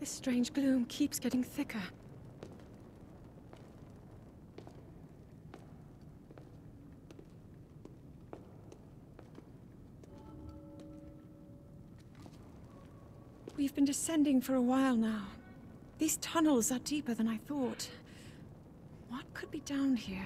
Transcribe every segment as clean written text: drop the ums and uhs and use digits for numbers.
This strange gloom keeps getting thicker. We've been descending for a while now. These tunnels are deeper than I thought. What could be down here?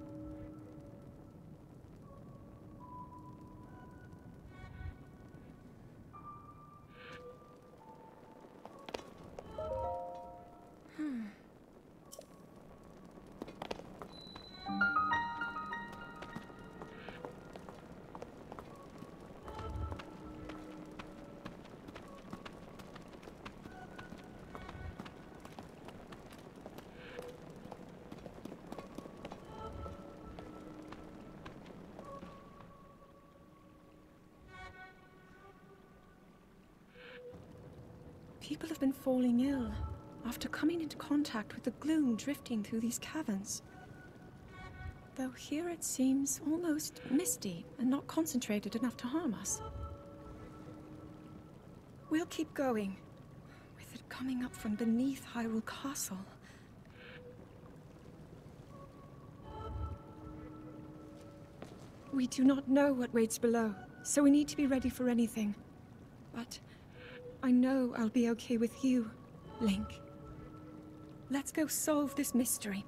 People have been falling ill after coming into contact with the gloom drifting through these caverns. Though here it seems almost misty and not concentrated enough to harm us. We'll keep going, with it coming up from beneath Hyrule Castle. We do not know what waits below, so we need to be ready for anything. But I know I'll be okay with you, Link. Let's go solve this mystery.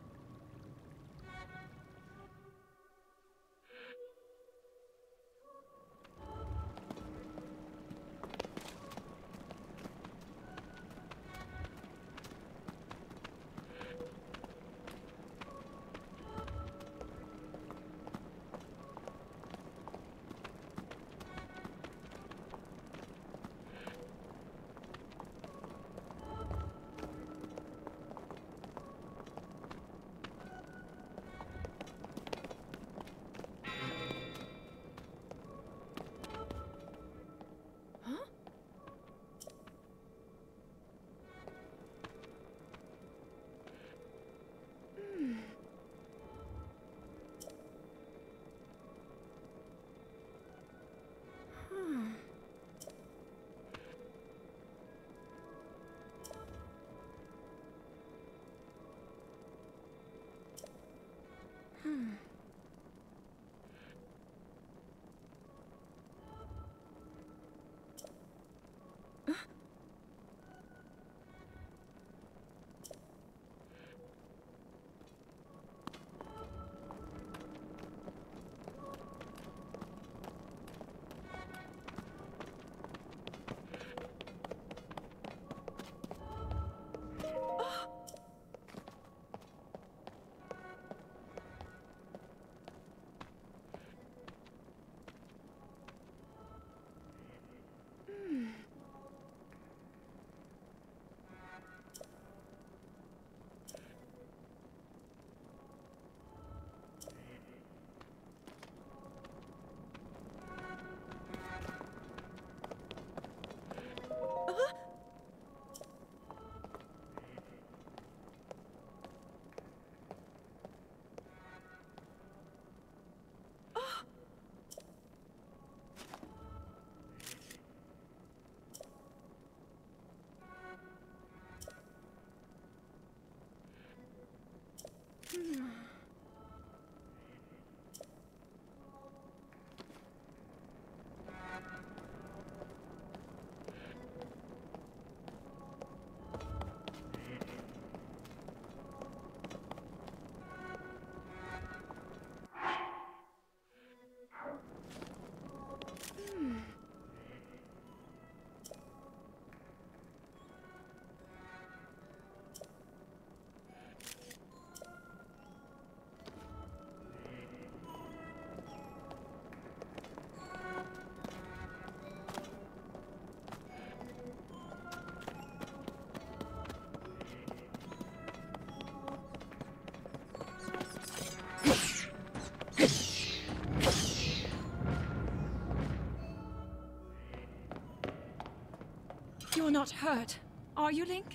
You're not hurt, are you, Link?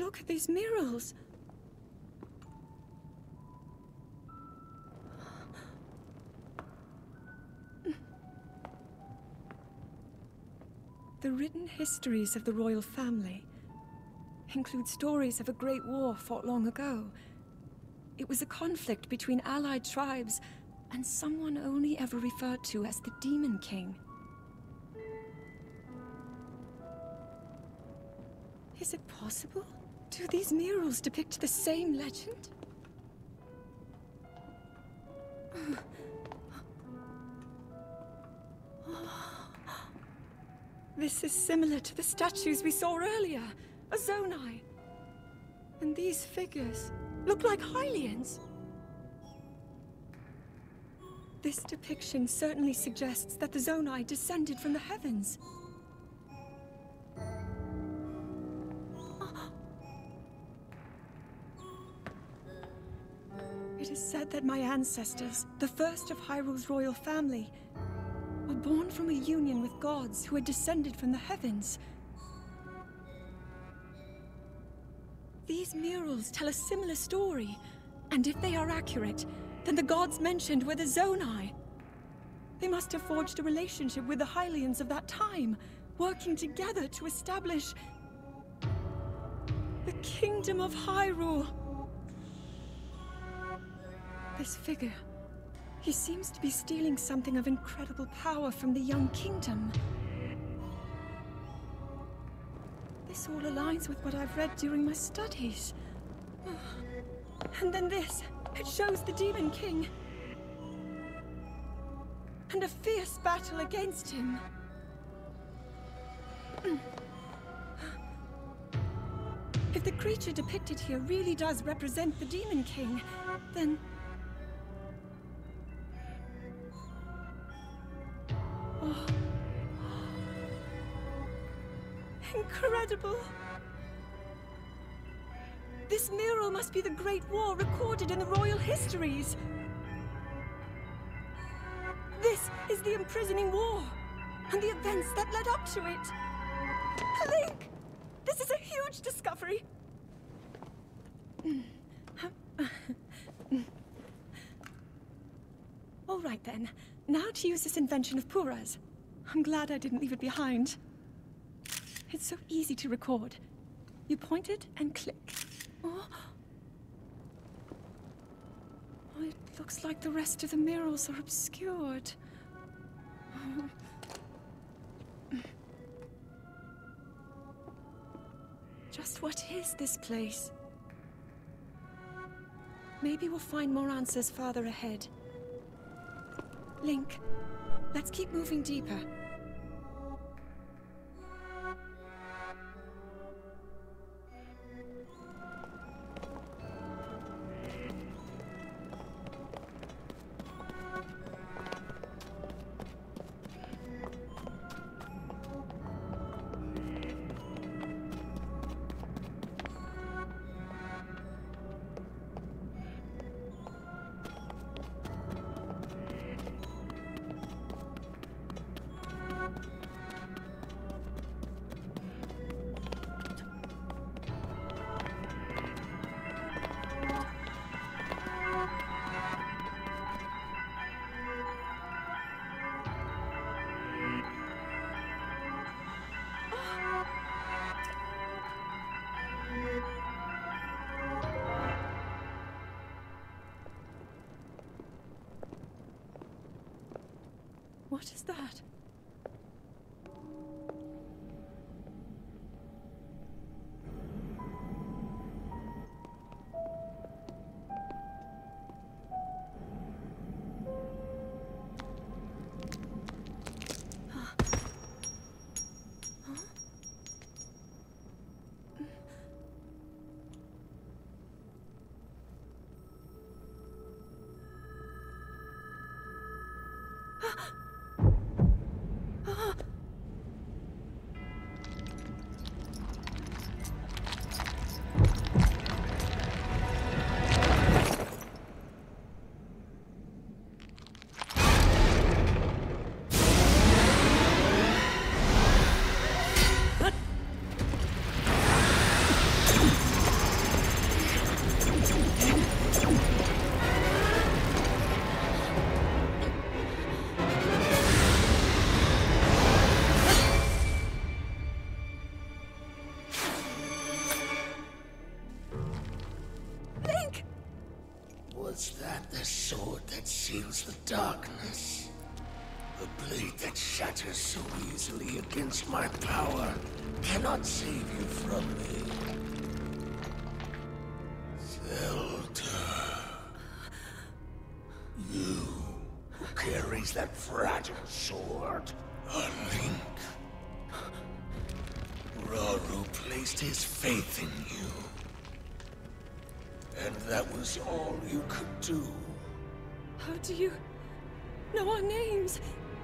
Look at these murals. The written histories of the royal family include stories of a great war fought long ago. It was a conflict between allied tribes and someone only ever referred to as the Demon King. Is it possible? Do these murals depict the same legend? This is similar to the statues we saw earlier, Azoni. And these figures look like Hylians. This depiction certainly suggests that the Zonai descended from the heavens. It is said that my ancestors, the first of Hyrule's royal family, were born from a union with gods who had descended from the heavens. These murals tell a similar story, and if they are accurate, then the gods mentioned were the Zonai. They must have forged a relationship with the Hylians of that time, working together to establish the Kingdom of Hyrule. This figure, he seems to be stealing something of incredible power from the young kingdom. This all aligns with what I've read during my studies. And then this, it shows the Demon King. And a fierce battle against him. If the creature depicted here really does represent the Demon King, then... Oh. Incredible! This mural must be the Great War recorded in the royal histories. This is the imprisoning war, and the events that led up to it. Link! This is a huge discovery! All right then, now to use this invention of Pura's. I'm glad I didn't leave it behind. It's so easy to record. You point it and click. Oh. Oh, it looks like the rest of the murals are obscured. Oh. Just what is this place? Maybe we'll find more answers farther ahead. Link, let's keep moving deeper. What is that? reveals the darkness. The blade that shatters so easily against my power cannot save you from me. Zelda. You who carries that fragile sword. A Link. Rauru placed his faith in you. And that was all you could do. How do you know our names?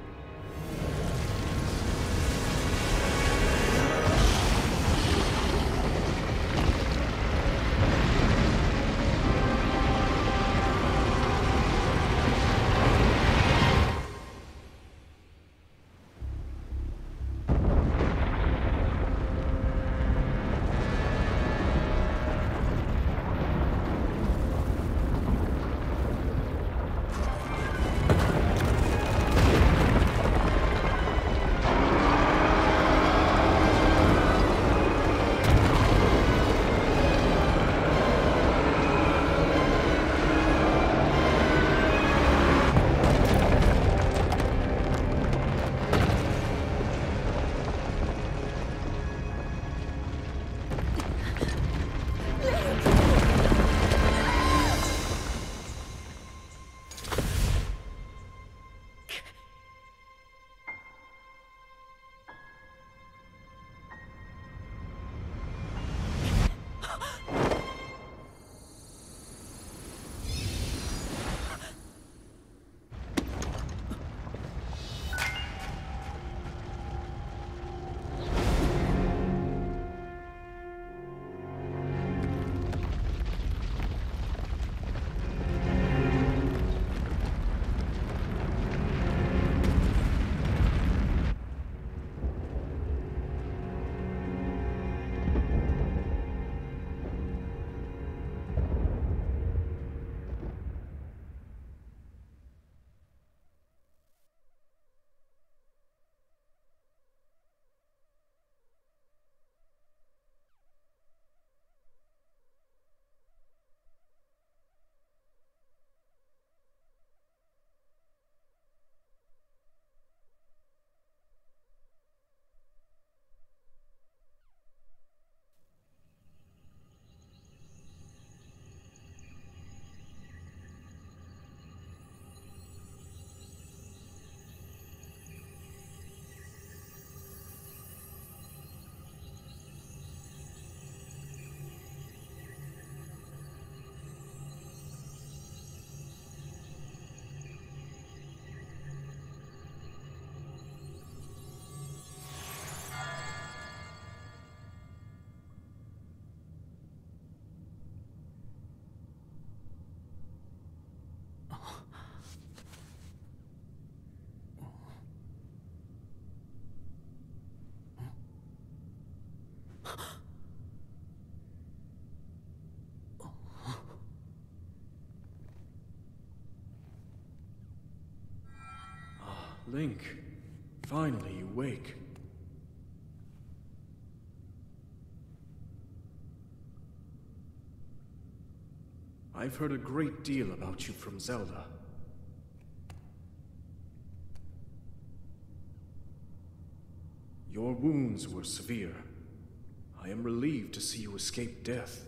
Link, finally you wake. I've heard a great deal about you from Zelda. Your wounds were severe. I am relieved to see you escape death.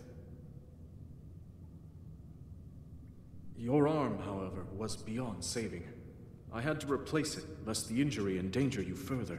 Your arm, however, was beyond saving. I had to replace it, lest the injury endanger you further.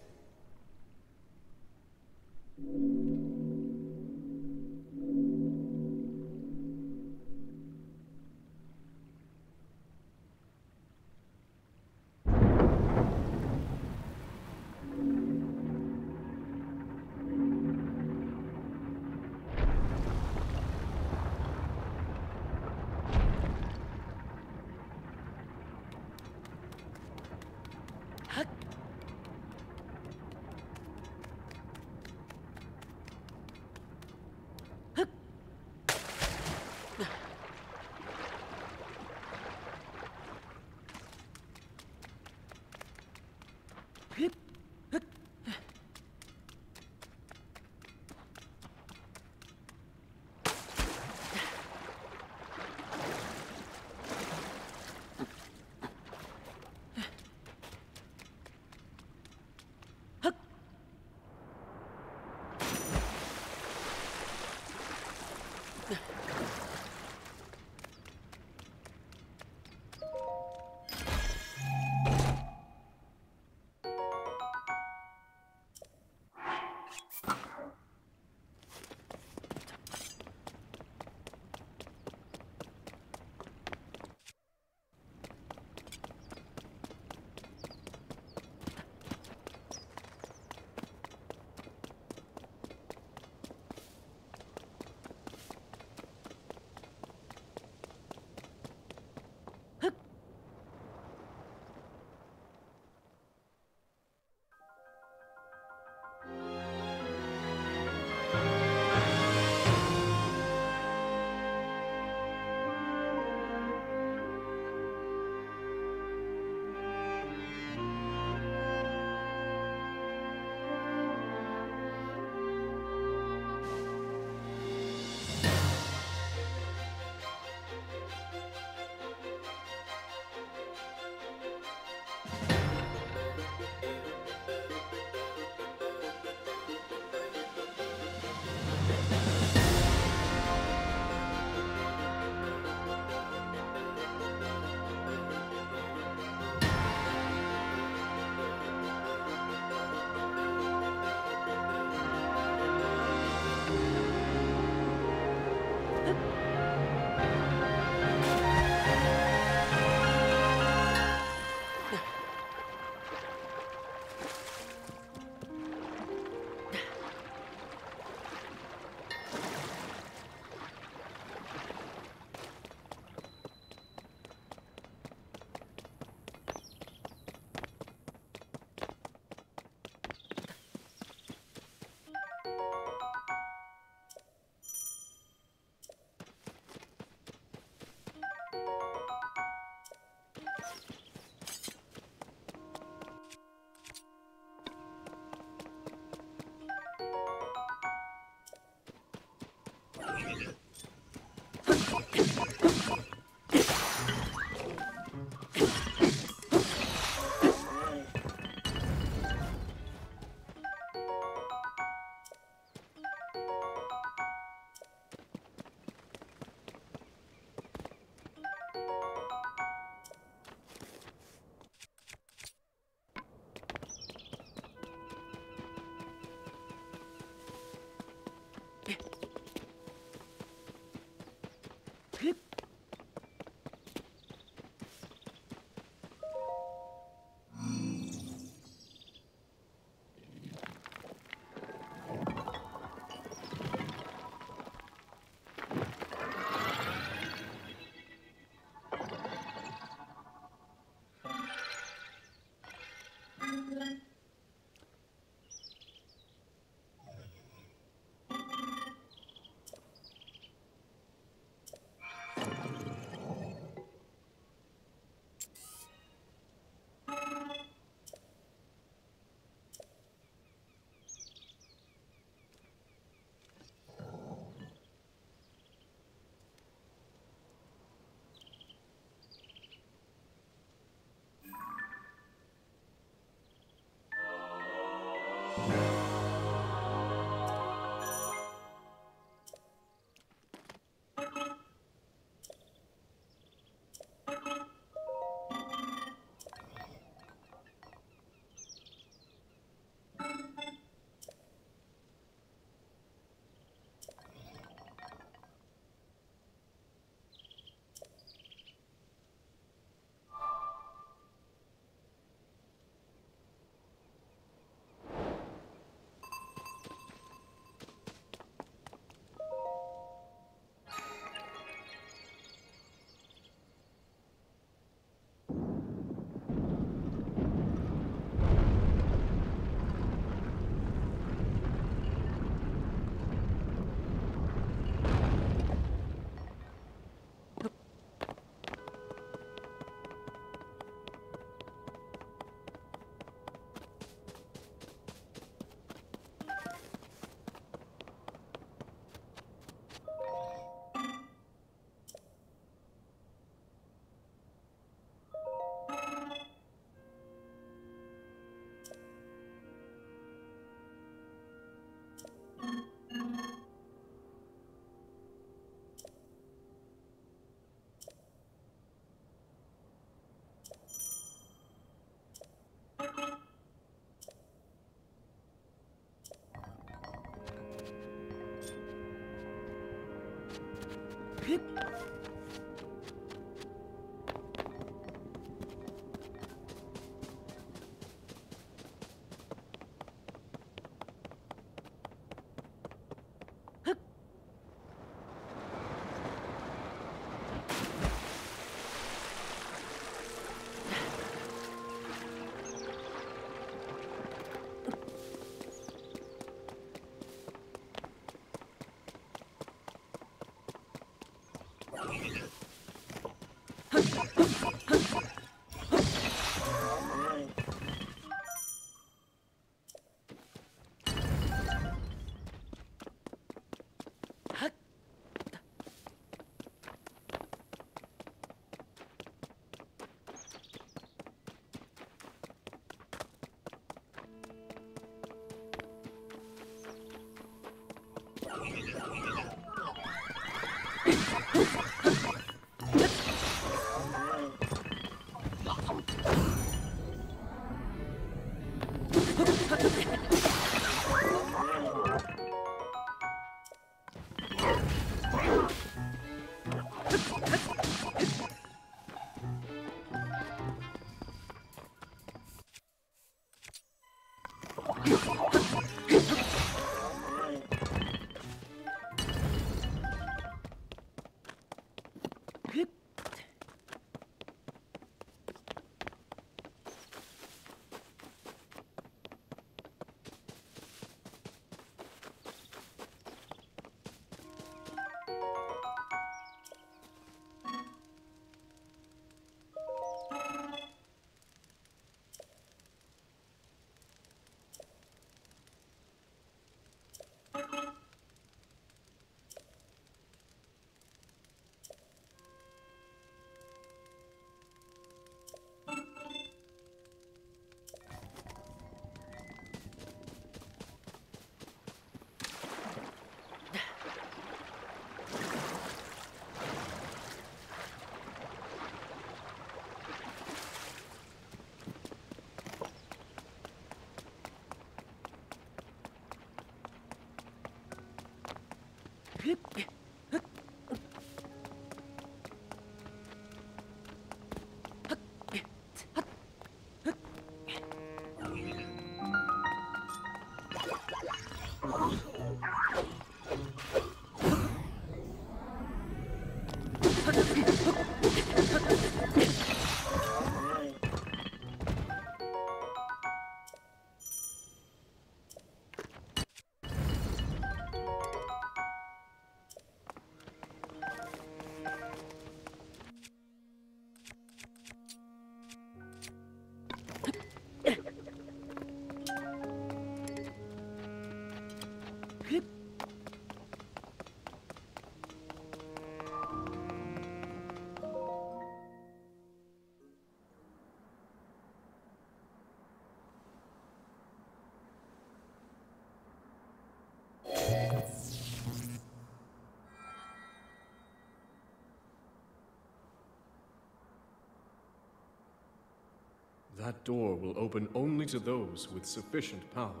That door will open only to those with sufficient power.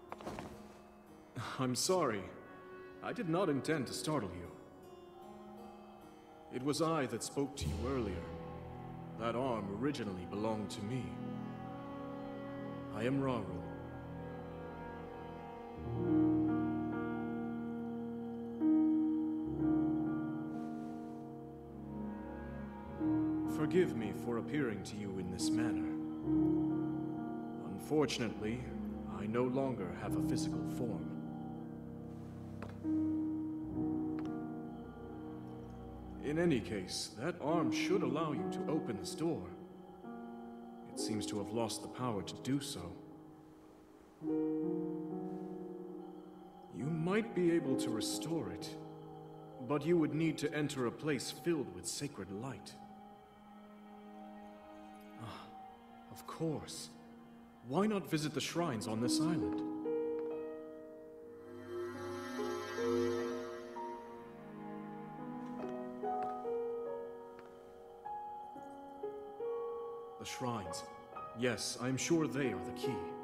I'm sorry. I did not intend to startle you. It was I that spoke to you earlier. That arm originally belonged to me. I am Rauru. Forgive me for appearing to you in this manner. Unfortunately, I no longer have a physical form. In any case, that arm should allow you to open this door. It seems to have lost the power to do so. You might be able to restore it, but you would need to enter a place filled with sacred light. Ah, of course. Why not visit the shrines on this island? The shrines. Yes, I'm sure they are the key.